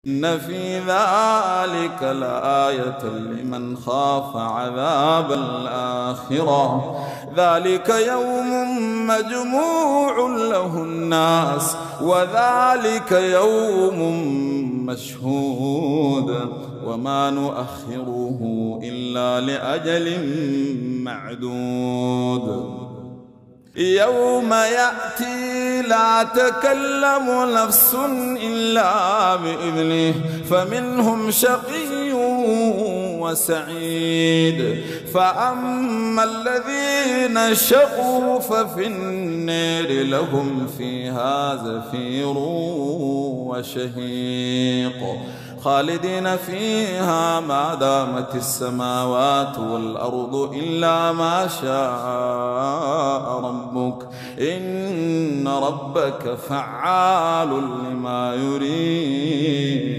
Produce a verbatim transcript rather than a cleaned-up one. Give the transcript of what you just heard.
إن في ذلك لآية لمن خاف عذاب الآخرة ذلك يوم مجموع له الناس وذلك يوم مشهود وما نؤخره إلا لأجل معدود يوم يأتي لا تكلم نفس إلا بإذنه فمنهم شقي وسعيد فأما الذين شقوا ففي النار لهم فيها زفير وشهيق خالدين فيها ما دامت السماوات والأرض إلا ما شاء ربك إن ربك فعال لما يريد.